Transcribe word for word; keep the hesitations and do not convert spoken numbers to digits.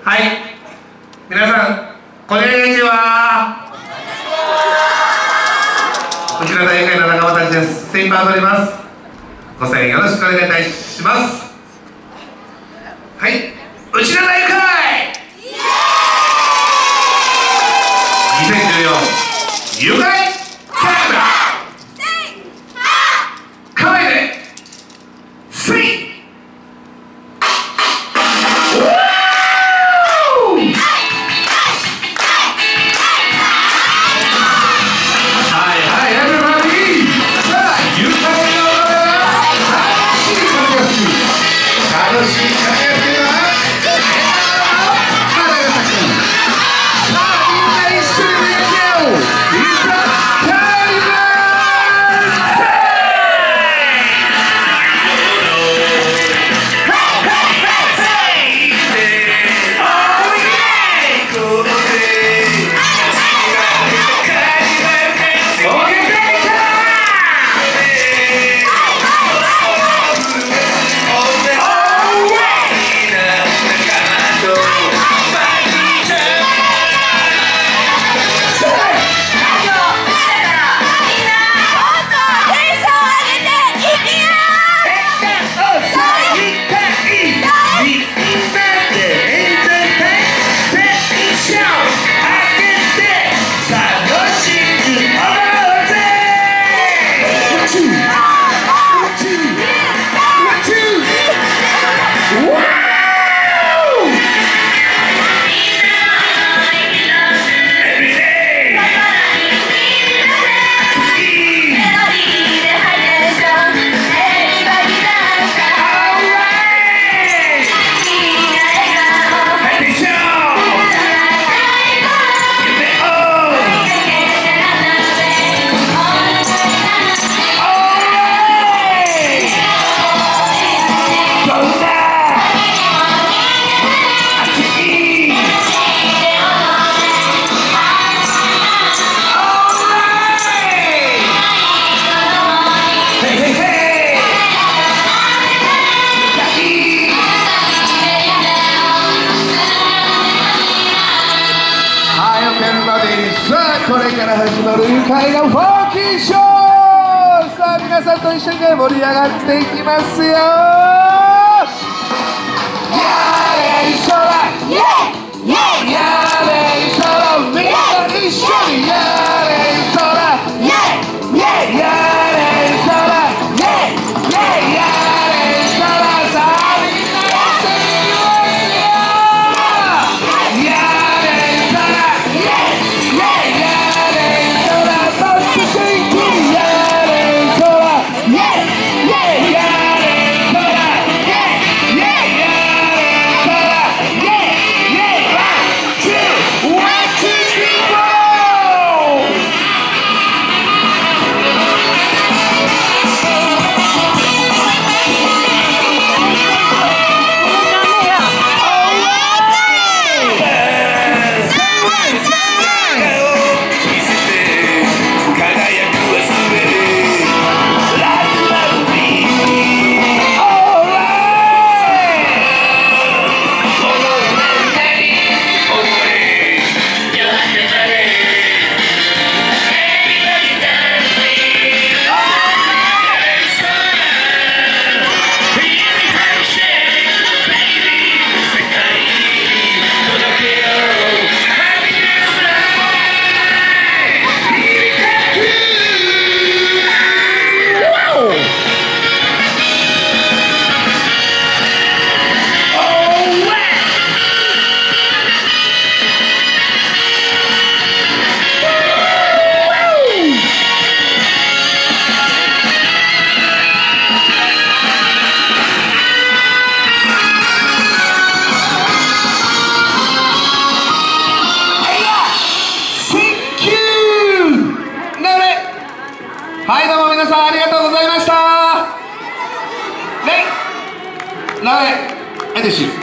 はい、皆さんこんにちは。こちら大会の仲間たちです。先輩踊ります。ご声援よろしくお願いいたします。はい、うちら大会にせんじゅうよん有害キャラクターかわいいでスイこれから始まる愉快なフォーキーショー。さあ皆さんと一緒にね盛り上がっていきますよ。やれいそらイェイイェイやれいそらみんな一緒にやれいそらイェイイェイやれいそらイェイイェイやれいそらさあみんなやってみますよ。やれいそらイェイイェイやはい、どうも皆さんありがとうございました。ね、ライ、エデシ